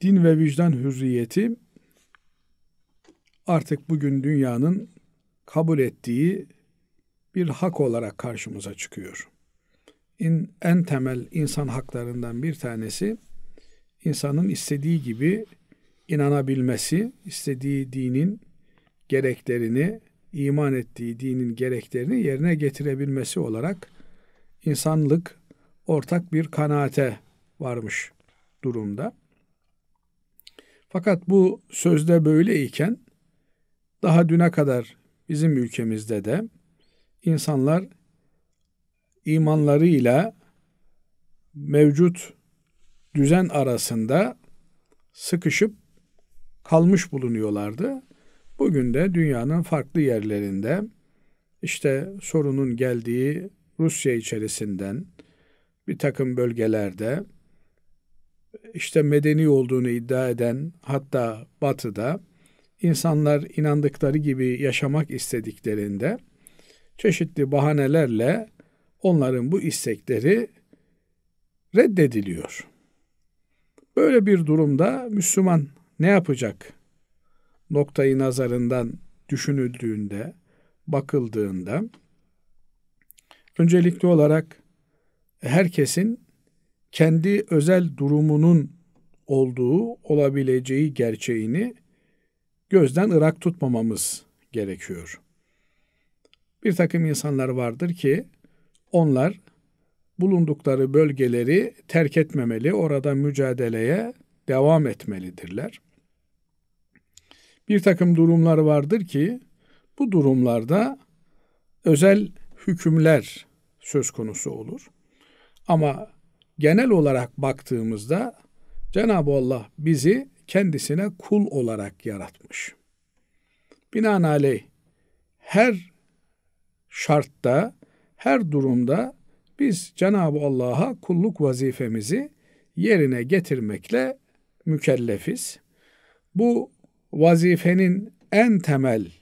Din ve vicdan hürriyeti artık bugün dünyanın kabul ettiği bir hak olarak karşımıza çıkıyor. En temel insan haklarından bir tanesi, insanın istediği gibi inanabilmesi, istediği dinin gereklerini, iman ettiği dinin gereklerini yerine getirebilmesi olarak insanlık ortak bir kanaate varmış durumda. Fakat bu sözde böyleyken daha düne kadar bizim ülkemizde de insanlar imanlarıyla mevcut düzen arasında sıkışıp kalmış bulunuyorlardı. Bugün de dünyanın farklı yerlerinde işte sorunun geldiği Rusya içerisinden bir takım bölgelerde işte medeni olduğunu iddia eden, hatta Batı'da insanlar inandıkları gibi yaşamak istediklerinde çeşitli bahanelerle onların bu istekleri reddediliyor. Böyle bir durumda Müslüman ne yapacak? Noktayı nazarından düşünüldüğünde, bakıldığında öncelikli olarak herkesin kendi özel durumunun olduğu, olabileceği gerçeğini gözden ırak tutmamamız gerekiyor. Bir takım insanlar vardır ki onlar bulundukları bölgeleri terk etmemeli, orada mücadeleye devam etmelidirler. Bir takım durumlar vardır ki bu durumlarda özel hükümler söz konusu olur. Ama genel olarak baktığımızda Cenab-ı Allah bizi kendisine kul olarak yaratmış. Binaenaleyh her şartta, her durumda biz Cenab-ı Allah'a kulluk vazifemizi yerine getirmekle mükellefiz. Bu vazifenin en temel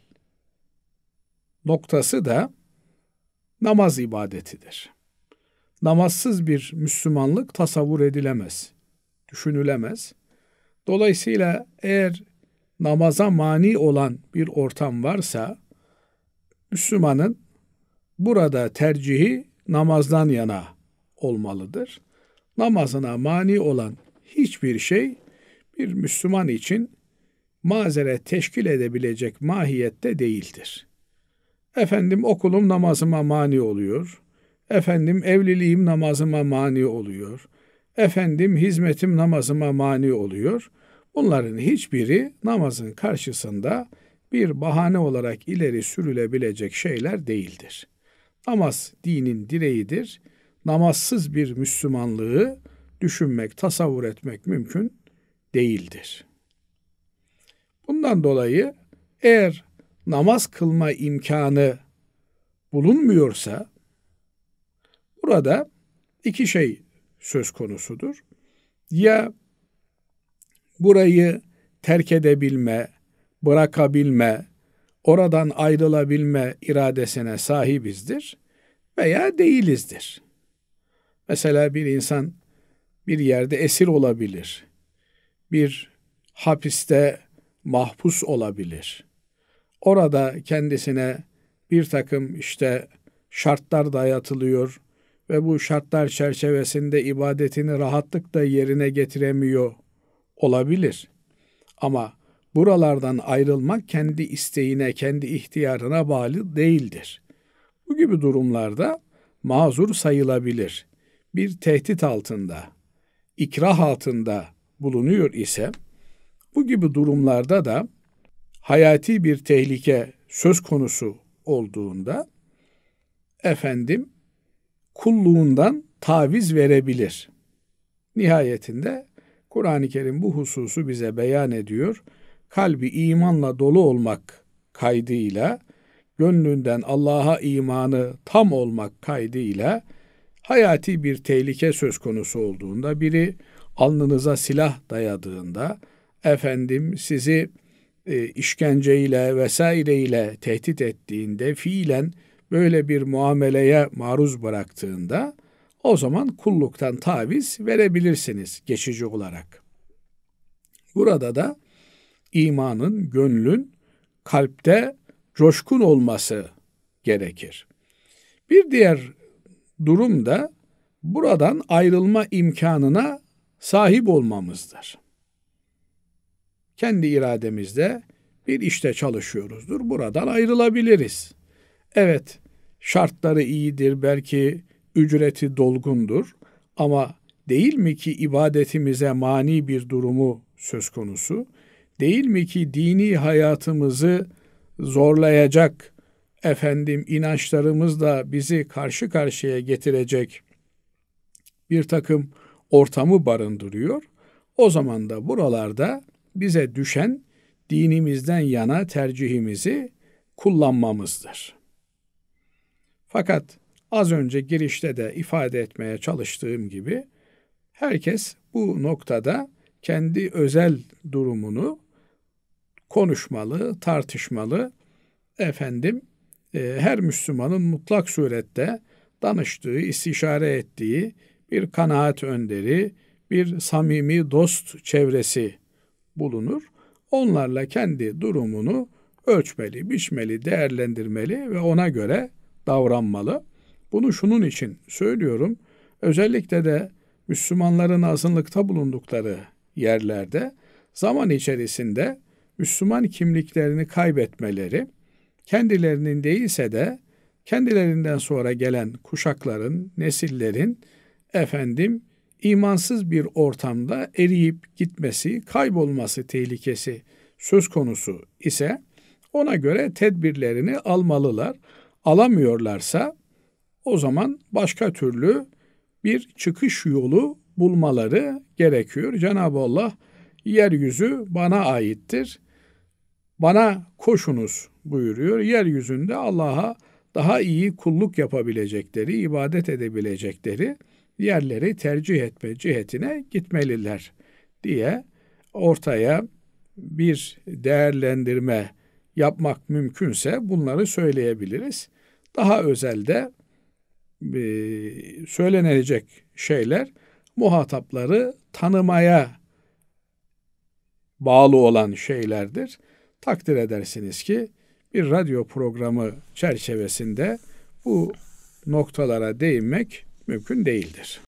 noktası da namaz ibadetidir. Namazsız bir Müslümanlık tasavvur edilemez, düşünülemez. Dolayısıyla eğer namaza mani olan bir ortam varsa, Müslümanın burada tercihi namazdan yana olmalıdır. Namazına mani olan hiçbir şey bir Müslüman için mazeret teşkil edebilecek mahiyette değildir. Efendim okulum namazıma mani oluyor. Efendim evliliğim namazıma mani oluyor. Efendim hizmetim namazıma mani oluyor. Bunların hiçbiri namazın karşısında bir bahane olarak ileri sürülebilecek şeyler değildir. Namaz dinin direğidir. Namazsız bir Müslümanlığı düşünmek, tasavvur etmek mümkün değildir. Bundan dolayı eğer namaz kılma imkanı bulunmuyorsa burada iki şey söz konusudur. Ya burayı terk edebilme, bırakabilme, oradan ayrılabilme iradesine sahibizdir veya değilizdir. Mesela bir insan bir yerde esir olabilir, bir hapiste mahpus olabilir. Orada kendisine bir takım şartlar dayatılıyor ve bu şartlar çerçevesinde ibadetini rahatlıkla yerine getiremiyor olabilir. Ama buralardan ayrılmak kendi isteğine, kendi ihtiyarına bağlı değildir. Bu gibi durumlarda mazur sayılabilir. Bir tehdit altında, ikrah altında bulunuyor ise, bu gibi durumlarda da hayati bir tehlike söz konusu olduğunda kulluğundan taviz verebilir. Nihayetinde Kur'an-ı Kerim bu hususu bize beyan ediyor. Kalbi imanla dolu olmak kaydıyla, gönlünden Allah'a imanı tam olmak kaydıyla hayati bir tehlike söz konusu olduğunda, biri alnınıza silah dayadığında, sizi işkenceyle vesaireyle tehdit ettiğinde, fiilen böyle bir muameleye maruz bıraktığında, o zaman kulluktan taviz verebilirsiniz geçici olarak. Burada da imanın, gönlün kalpte coşkun olması gerekir. Bir diğer durum da buradan ayrılma imkanına sahip olmamızdır. Kendi irademizde bir işte çalışıyoruzdur. Buradan ayrılabiliriz. Evet, şartları iyidir, belki ücreti dolgundur ama değil mi ki ibadetimize mani bir durumu söz konusu? Değil mi ki dini hayatımızı zorlayacak, inançlarımızla bizi karşı karşıya getirecek bir takım ortamı barındırıyor? O zaman da buralarda bize düşen dinimizden yana tercihimizi kullanmamızdır. Fakat az önce girişte de ifade etmeye çalıştığım gibi herkes bu noktada kendi özel durumunu konuşmalı, tartışmalı. Her Müslümanın mutlak surette danıştığı, istişare ettiği bir kanaat önderi, bir samimi dost çevresi bulunur. Onlarla kendi durumunu ölçmeli, biçmeli, değerlendirmeli ve ona göre davranmalı. Bunu şunun için söylüyorum. Özellikle de Müslümanların azınlıkta bulundukları yerlerde zaman içerisinde Müslüman kimliklerini kaybetmeleri, kendilerinin değilse de kendilerinden sonra gelen kuşakların, nesillerin imansız bir ortamda eriyip gitmesi, kaybolması tehlikesi söz konusu ise ona göre tedbirlerini almalılar. Alamıyorlarsa o zaman başka türlü bir çıkış yolu bulmaları gerekiyor. Cenab-ı Allah yeryüzü bana aittir, bana koşunuz buyuruyor. Yeryüzünde Allah'a daha iyi kulluk yapabilecekleri, ibadet edebilecekleri yerleri tercih etme cihetine gitmeliler diye ortaya bir değerlendirme yapmak mümkünse bunları söyleyebiliriz. Daha özelde söylenecek şeyler muhatapları tanımaya bağlı olan şeylerdir. Takdir edersiniz ki bir radyo programı çerçevesinde bu noktalara değinmek mümkün değildir.